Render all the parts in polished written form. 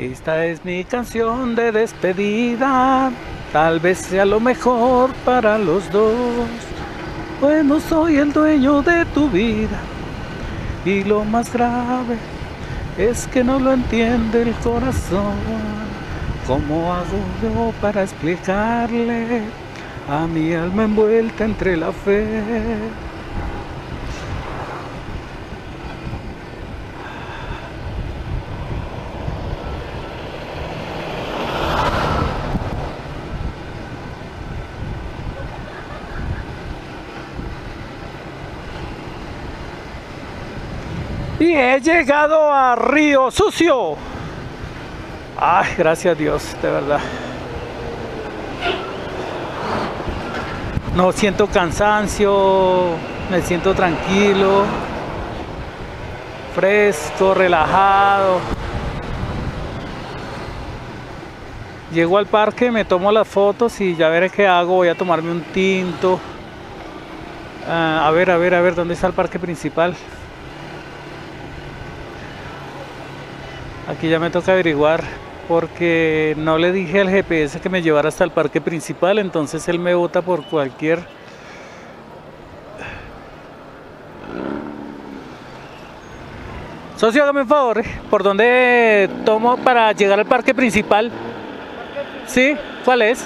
Esta es mi canción de despedida, tal vez sea lo mejor para los dos. Pues no soy el dueño de tu vida y lo más grave es que no lo entiende el corazón. ¿Cómo hago yo para explicarle a mi alma envuelta entre la fe? Y he llegado a Río Sucio. Ay, gracias a Dios, de verdad. No siento cansancio, me siento tranquilo, fresco, relajado. Llego al parque, me tomo las fotos y ya veré qué hago. Voy a tomarme un tinto. A ver, ¿dónde está el parque principal? Aquí ya me toca averiguar, porque no le dije al GPS que me llevara hasta el parque principal, entonces él me bota por cualquier... Socio, hágame un favor, ¿por dónde tomo para llegar al parque principal? ¿Sí? ¿Cuál es?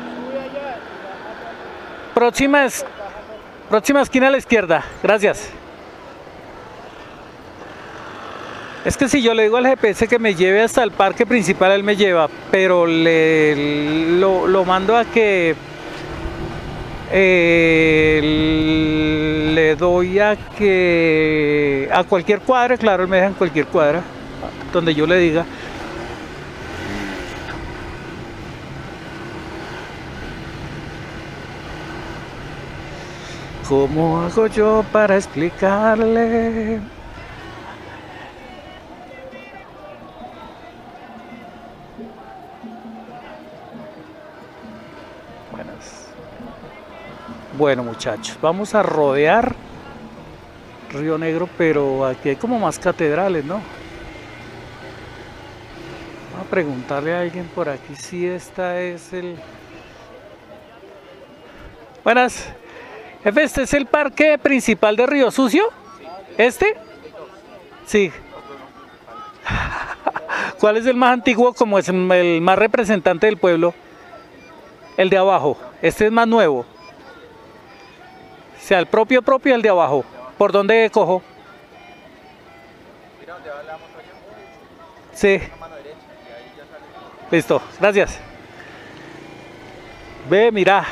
Próxima esquina a la izquierda, gracias. Es que si yo le digo al GPS que me lleve hasta el parque principal, él me lleva, pero lo mando a que le doy a que a cualquier cuadra, claro, él me deja en cualquier cuadra, donde yo le diga. ¿Cómo hago yo para explicarle? Bueno, muchachos, vamos a rodear Río Negro, pero aquí hay como más catedrales, ¿no? Vamos a preguntarle a alguien por aquí si esta es el... Buenas, jefe, ¿este es el parque principal de Río Sucio? ¿Este? Sí. ¿Cuál es el más antiguo, como es el más representante del pueblo? El de abajo. Este es más nuevo. O sea, el propio, el de abajo. ¿Por dónde cojo? Mira dónde va la moto allá. Sí. Mano derecha, y ahí ya sale. Listo, gracias. Ve, mira.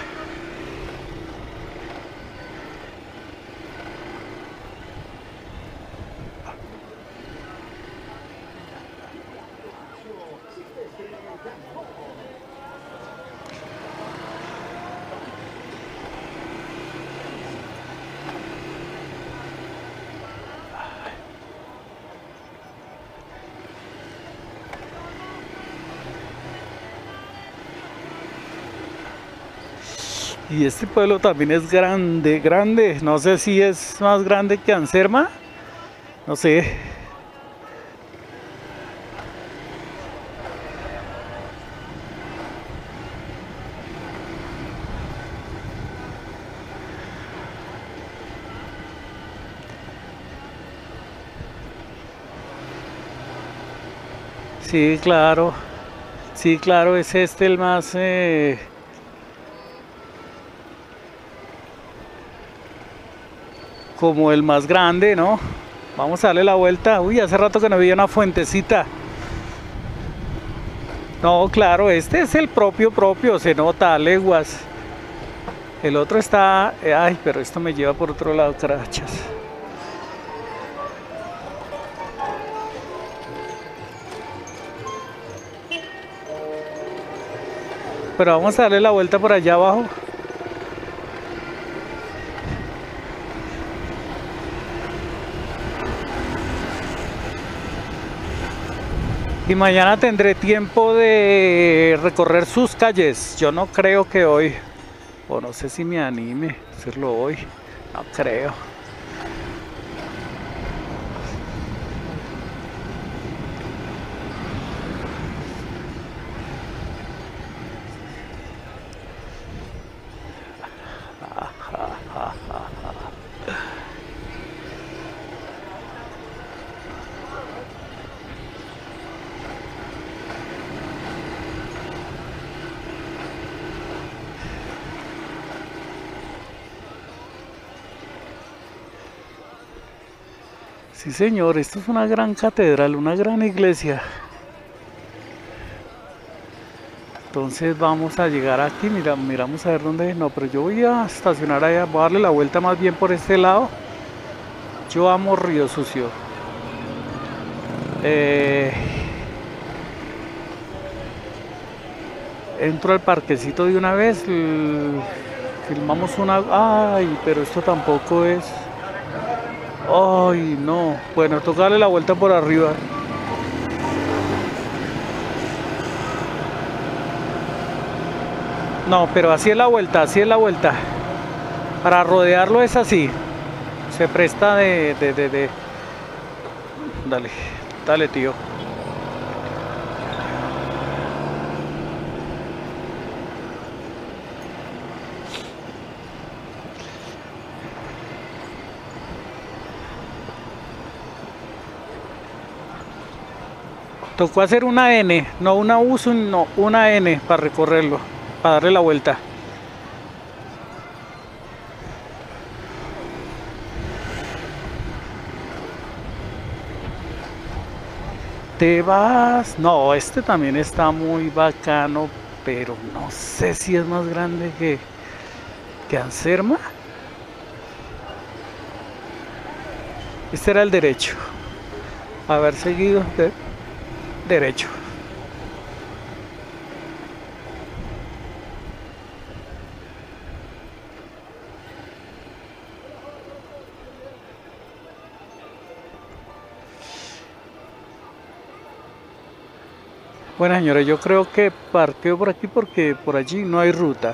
Y este pueblo también es grande, grande. No sé si es más grande que Anserma. No sé. Sí, claro. Sí, claro, es este el más... como el más grande, ¿no? Vamos a darle la vuelta. Uy, hace rato que no veía una fuentecita. No, claro, este es el propio, se nota a leguas. El otro está... ay, pero esto me lleva por otro lado, carachas. Pero vamos a darle la vuelta por allá abajo. Y mañana tendré tiempo de recorrer sus calles. Yo no creo que hoy, o no sé si me anime a hacerlo hoy. No creo. Sí, señor, esto es una gran catedral, una gran iglesia. Entonces vamos a llegar aquí, mira, miramos a ver dónde. No, pero yo voy a estacionar allá, voy a darle la vuelta más bien por este lado. Yo amo Río Sucio. Entro al parquecito de una vez, filmamos una. Ay, pero esto tampoco es. Ay, no. Bueno, toca darle la vuelta por arriba. No, pero así es la vuelta, así es la vuelta. Para rodearlo es así. Se presta de. Dale, dale, tío. Tocó hacer una N, no una U, sino una N para recorrerlo, para darle la vuelta. Te vas. No, este también está muy bacano, pero no sé si es más grande que Anserma. Este era el derecho. Haber seguido derecho. Bueno, señores, yo creo que parqueo por aquí porque por allí no hay ruta.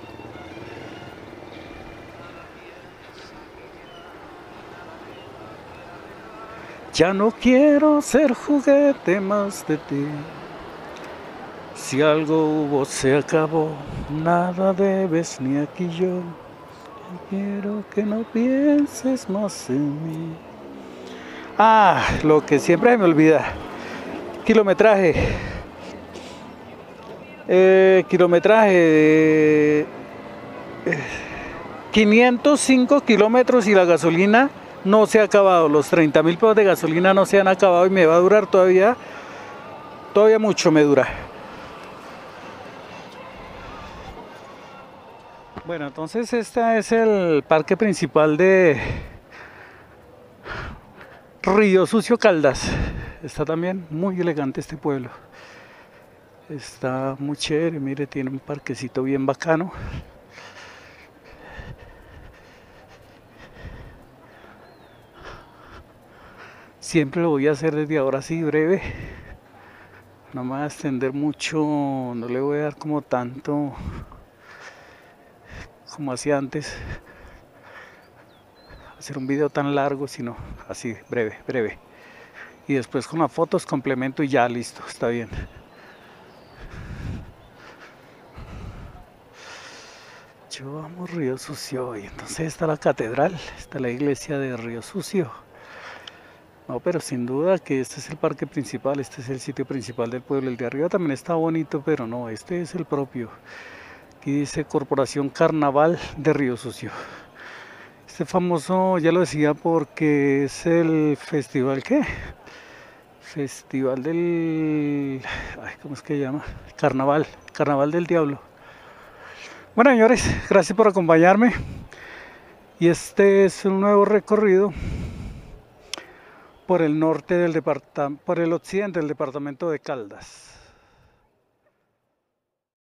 Ya no quiero ser juguete más de ti. Si algo hubo se acabó, nada debes ni aquí yo. Quiero que no pienses más en mí. Ah, lo que siempre me olvida. Kilometraje. Kilometraje de 505 kilómetros y la gasolina no se ha acabado. Los 30.000 pesos de gasolina no se han acabado y me va a durar todavía mucho me dura. Bueno, entonces este es el parque principal de Río Sucio Caldas. Está también muy elegante este pueblo. Está muy chévere, mire, tiene un parquecito bien bacano. Siempre lo voy a hacer desde ahora así breve. No me voy a extender mucho, no le voy a dar como tanto como hacía antes. Hacer un video tan largo, sino así breve. Y después con las fotos complemento y ya listo, está bien. Yo amo Río Sucio y entonces está la catedral, está la iglesia de Río Sucio. No, pero sin duda que este es el parque principal, este es el sitio principal del pueblo. El de arriba también está bonito, pero no, este es el propio. Aquí dice Corporación Carnaval de Río Sucio. Este famoso, ya lo decía, porque es el festival, ¿qué? Festival del... Ay, ¿cómo es que se llama? Carnaval del Diablo. Bueno, señores, gracias por acompañarme. Y este es un nuevo recorrido por el norte del departamento, por el occidente del departamento de Caldas.